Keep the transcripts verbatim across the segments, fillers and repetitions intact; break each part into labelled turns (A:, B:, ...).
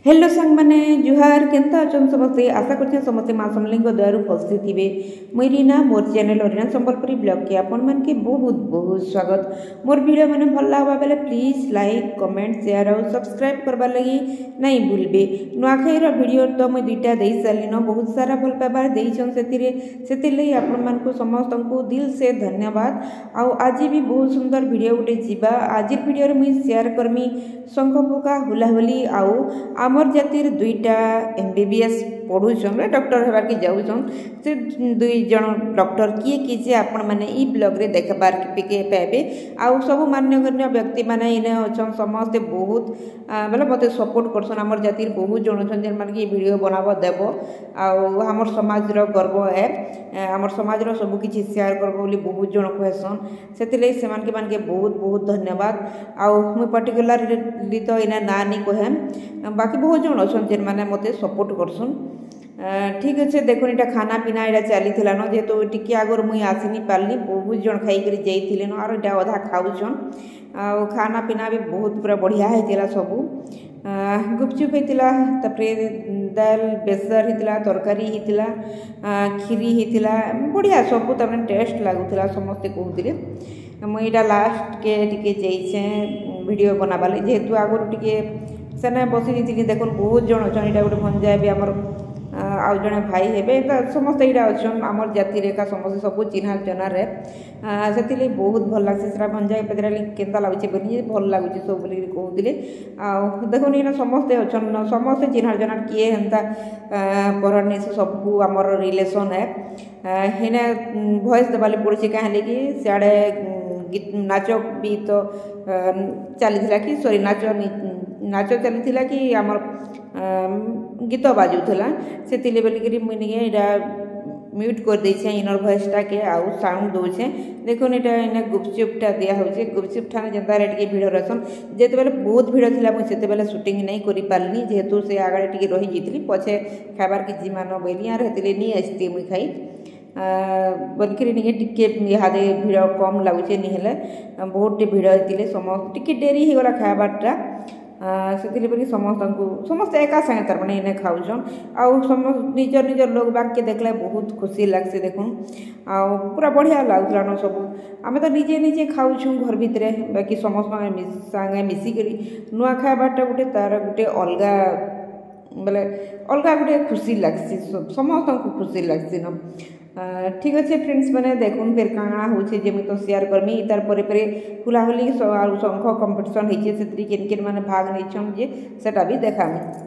A: Hello संग माने जुहार केनता अचन समस्ते आशा करछे समस्ते मां समलिंग द्वारा उपस्थित थिबे मोर रीना मोर चैनल रीना संबलपुरी ब्लॉग के आपन मन के बहुत बहुत स्वागत। मोर वीडियो माने भल लागबा बेले प्लीज लाइक कमेंट शेयर और सब्सक्राइब करबा लगी नहीं भूलबे। नुआखाई रो वीडियो तो मैं दुईटा देई सालिनो बहुत सारा भल पाबार देइछन सेतिरे सेतिले आपन मन को समस्त को दिल से धन्यवाद। आ आज भी बहुत सुंदर वीडियो उठे जीवा आज वीडियो रे मुई शेयर करमी शंख फुका हुलाहुली आउ आमर जातिर दुईटा एमबीबीएस पढ़ुछन डॉक्टर हेबार के जाउछन से दुई जन डॉक्टर किए कि जे आपण माने ई ब्लॉग रे देखबार के पाबे। आउ सब मान्यगण्य व्यक्ति माने इने अछन समस्त बहुत मतलब मते सपोर्ट करछन आमर जातिर बहुत जन अछन जे माने की वीडियो बनाबो देबो आउ हमर समाज रो गर्व है आमर समाज रो सब किछि शेयर करबो बोली बहुत जन कहसन सेतिले सेमान के मान के बहुत बहुत धन्यवाद। आउ मु पर्टिकुलरली तो इना ना नी कहेम बाकी बहुत जन अछन जे माने मते सपोर्ट करछन। ठीक अच्छे देखो इटा खाना पीना इटा चली न जेहेतु टिके आगर मुई आसनी पारली बहुत जन खाई कर जाइए न और इटा अधा खाऊन आ खाना पीना भी बहुत पूरा बढ़िया होता सबू गुपचुप होता दाल बेसर होता तरकारी होता खीरी होता बढ़िया सब तमें टेस्ट लगुला समस्ते कहते मुझा लास्ट के टिके जाइछे वीडियो बनावा जेहेतु आगर टिके सेना बसी थी देख बहुत जन अच्छा यहाँ गोटे भंजा भी आमर आउ जड़े भाई हे समस्त यहाँ अच्छा आमर जाति रेखा समस्त सब चिन्हा चनार से बहुत भल लगे से भंजा पचारे केन्ता लगुचे बोली भल लगुच सब बोल कहते आ देखो ये समस्ते अच्छा समस्ते चिन्हा चनार किए हेन्ता परनी सब आमर रिलेसन है हेने भॉइस देवाली पड़े कहीं कि सियाड़े गीत नाच भी तो चली कि सॉरी नाच नाच चली कि आमर गीत बाजुला से बोलिकी मुझे म्यूट कर देछे इनर भॉइसटा के आउ साउंड दौचे देखो ये गुपचुपटा दिया होचे गुपचुप ठाने जनता रे भिड़ रहसन जेते बेले बहुत भिड़ थिला मुझे सेते बेले शूटिंग नहीं करि पारली जेहेतु से आगे टिके रही जीतली पछे खाबार कि जीमान बोली यार हेतिले नहीं आसती मुई खाई बोलिकी नहीं टिके इहादे भिड़ कम लगुचे नहीं हेले बहुत भिड़ होते समस्त टिके डेरी हो गला खाबारटा से बोली समस्त समस्त एका संगे तार मैंने इन्हें खाऊन आउ समस्त निजर निजर लोग बाग के देखले बहुत खुशी लगसे देखून आ पूरा बढ़िया लगुला न सब आम तो निजे निजे खाऊँ घर भितर बाकी समस्त संगे मिसिक नुआ खाबारटा गोटे तार गोटे अलगा बोले अलग गोटे खुशी लगसी समस्त को खुशी लगसी न ठीक अच्छे फ्रेंड्स मैंने देखुन फिर काଣା होचे जे तो शेयर करमी तार परे परे हुलाहुली शंख कंपटीशन होइछे से केन केन माने भाग नैछन जे सेटा भी देखामी।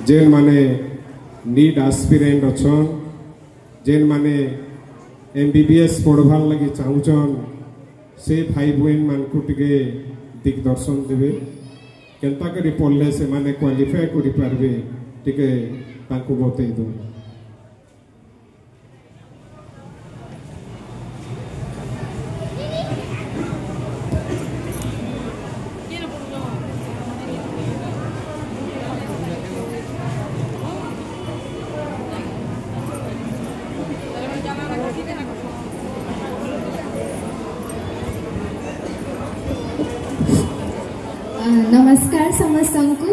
B: जेन माने नीट एस्पिरेंट अच्छन जेन माने एमबीबीएस पढ़वार लगी चाहूचन से भाई बहन मान को टिके दिग्दर्शन देवे केनता करी पढ़ले से माने क्वालिफाई करि पारबे टिके तांको बतई दो।
C: नमस्कार समस्त को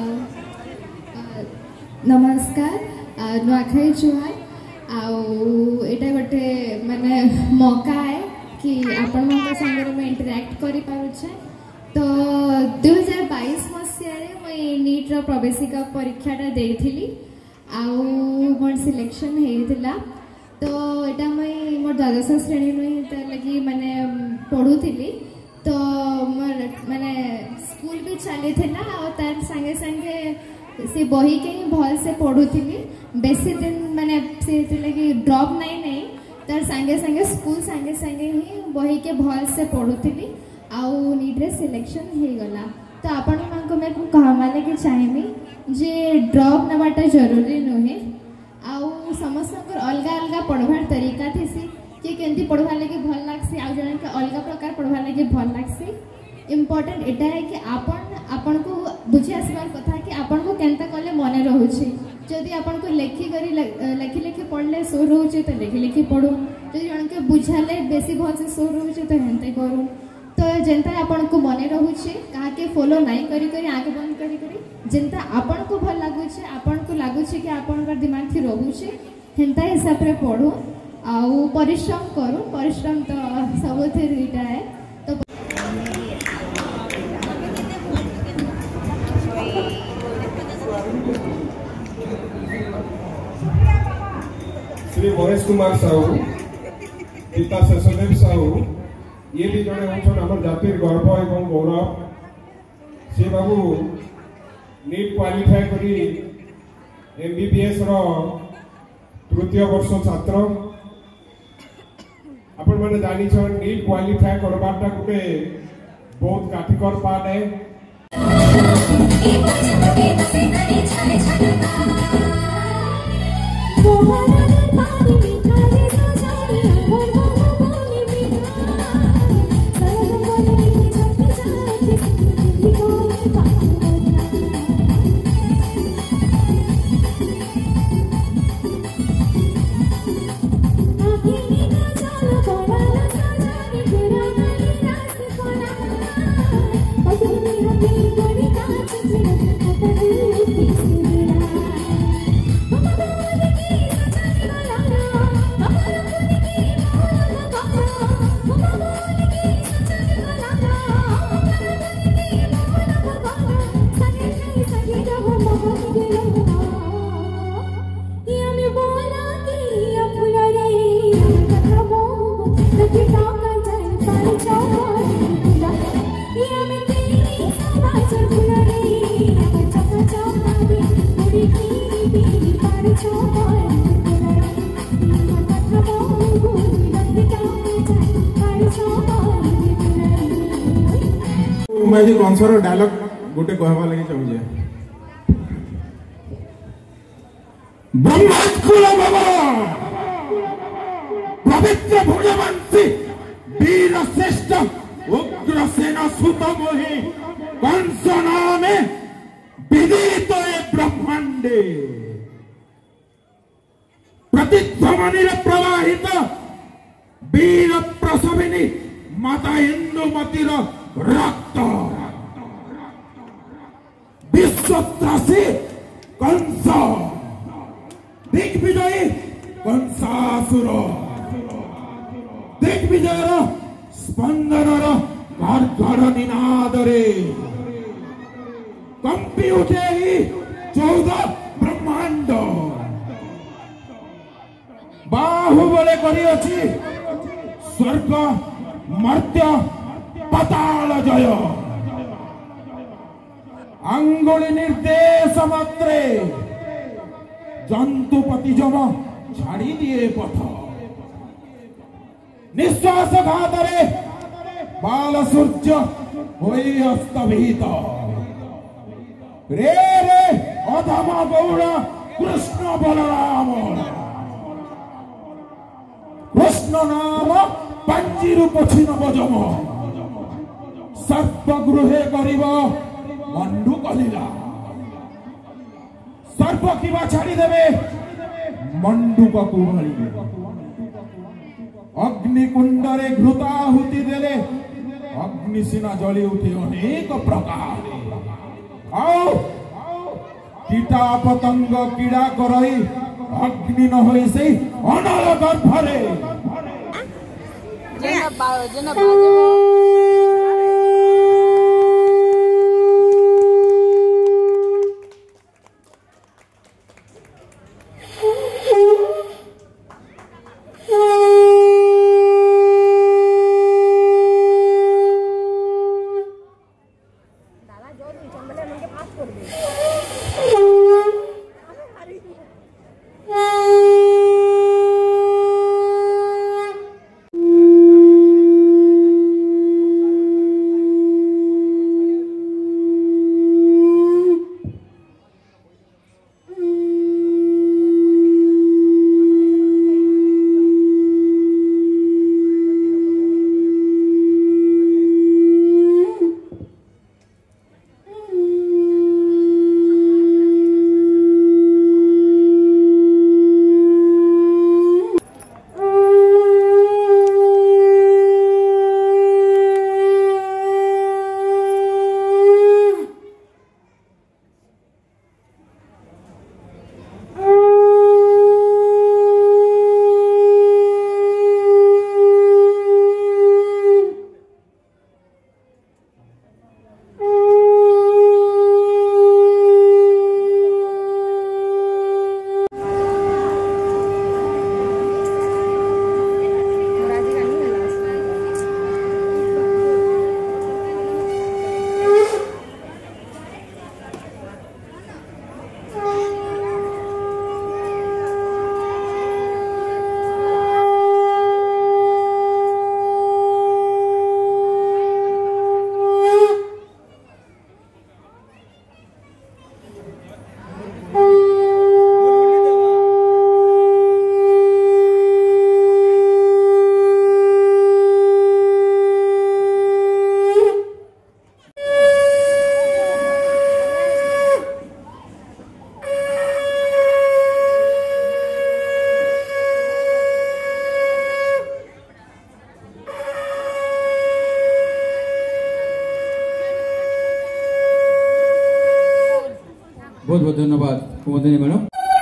C: नमस्कार नुआखाई जुहार आटा गोटे माने मौका है कि आपण मन संगे में इंटरैक्ट करि पारुछे। तो दो हज़ार बाईस मसियारे मुई नीट रो प्रवेशिका परीक्षाटा देइथिली आउ मोर सिलेक्शन हेइथिला। तो एटा मुई मोर द्वादश श्रेणी नु त लगी माने पढुथिली। तो मोर माने स्कूल भी चली थिला और तार संगे संगे से बही के ही भल से पढुथिली। बेसी दिन माने से लगी ड्रॉप नहीं नहीं तार संगे संगे स्कूल संगे संगे ही बही के भल से पढुथिली आउ नीट रे सिलेक्शन हे गला। तो आपण मानको मैं कहमा लगी चाहिबी जे ड्रॉप नबाटा जरूरी नुहे आउ समस्त अलग अलग पढ़वार तरीका थी कि केंती पढ़वा लगे भल लागसी आउ जन के अलग प्रकार पढ़वा लगे भल लागसी। इम्पोर्टेंट एटा है कि आपण आपण को बुझी आसबार कथा कि आपण को केंता कले मने रहउछि। जदि आपण को लेखि करी लेखि लेखि पढ़ले सो रहउछि तो लेखि लेखि पढ़ू जदि जन के बुझाले बेसी भल से सो रहउछि तो हेंते करू। तो जेंता आपण को मने रहउछि कहा के फॉलो नहीं करी करी आंख बंद करी करी जेंता आपण को भल लागुछि आपण को लागुछि कि आपण का दिमाग थी रहउछि हेंता हिसाब रे पढ़ू आउ परिश्रम करू। परिश्रम तो सबुथे दुईटा है। तो
B: श्री महेश कुमार साहू पिता शेषदेव साहू ये भी जड़े होछन हमर जातिर गर्व एवं गौरव। से बाबू नीट क्वालिफाई करी एमबीबीएस रो तृतीय वर्ष छात्र। आपण माने जानी छन नीट क्वालिफाई करबाटा गुटे बहुत काठिकर पाठ है।
D: मैं जी कौनसर डायलॉग गोटे कहवा लगी चाहूजे ब्रह्मास्कुल बाबा पवित्र भगवंती वीर श्रेष्ठ उग्रसेन सुत मोहि कंस नामे विदित ब्रह्मांडे प्रतिध्वनि प्रवाहित वीर प्रसविनी माता इंदुमतिर रक्त विश्वत्रासी कंस दिग्विजयी कंसासुर दिग्विजयर स्पंदनर घर्घर निनादरे कंपी उठे ही चौदह ब्रह्मांड बाहुबले करी अछि स्वर्ग मर्त्य पताल जय आंगुली निर्देश मात्रे जंतुपति जम छाड़ी दिए पथ निश्वास घातरे बाल सूर्य होई अस्तभित रे रे अधम गौड़ कृष्ण बलराम कृष्ण नाम पंजीरु पछिन बजम सर्पगृहे करिब मंडू कलिला सर्प किबा छाड़ी देवे मंडू को कुहळी अग्निकुंडरे घृताहुति देले अग्नि सिना जली उठे अनेक प्रकार आओ कीटा पतंग कीड़ा करई अग्नि न होई से अनल गर्भरे
E: जना बा जना बाजे
F: बहुत बहुत धन्यवाद कुमुदिनी मैडम।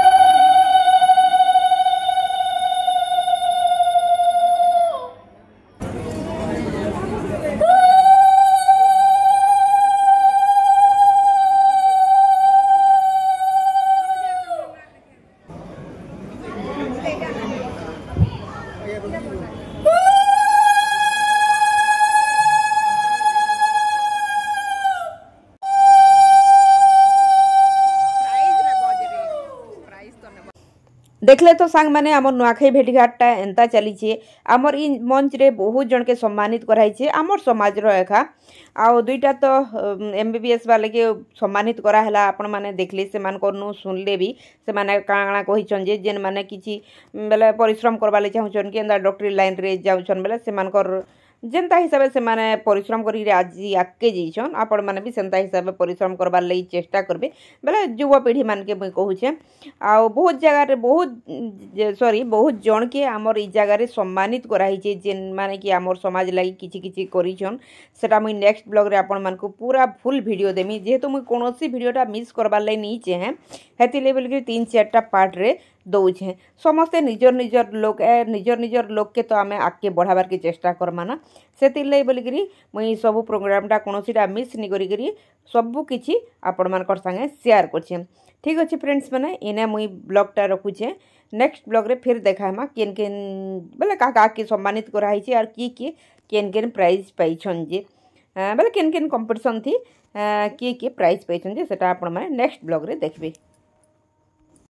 A: देखले तो सांग माने आमर नुआखाई भेटघाटा एंता चलीचे आमर इ मंच रे बहुत जन के सम्मानित कराइछे आमर समाज रो एखा आ दुईटा तो एमबीबीएस वाले के सम्मानित करा हला आपण माने देखले से मान करनु सुनले भी से माने काणा कहिछन जे जेन माने किछि बेले परिश्रम करबाले चाहुछन के एंदा डॉक्टरी लाइन रे जाउछन बेले से मान कर जेनता हिसाब से माने परिश्रम करी आज आगे जाइछन आपण माने भी सेंता हिसाब परिश्रम करबार लई चेष्टा करबे बेले युवा पीढ़ी मान के मुई कहूछे आ बहुत जगह रे बहुत सॉरी बहुत जन के आमर ई जगह रे सम्मानित कराइछे जेन माने कि आमर समाज लागि किछि किछि करिछन सेटा मुई नेक्स्ट ब्लॉग रे आपण मान को पूरा फुल वीडियो देमी जेहेतु मुई कोनोसी वीडियोटा मिस करबार लई नहीं चाहे हेति लेवल के तीन चारटा पार्ट रे दौछे समस्ते निजर निजर लोक ए निजर निजर लोक के तो आमे आगे बढ़ाबार के चेष्टा करमा ना सेतिर लई बोली करी मुई सब प्रोग्रामटा कोनोसीटा मिस नि करी करी सब किछि आपण मानकर संगे शेयर करछे। ठीक अछि फ्रेंड्स माने इने मुई ब्लॉगटा रखुछे नेक्स्ट ब्लॉग रे फिर देखामा केन केन बोले का का के सम्मानित कराइछे और की की केन केन प्राइज पाइछन जे बोले किन किन कंपटीशन थी किए किए प्राइज पाई से आपण मैंने नेक्स्ट ब्लॉग रे देखबे।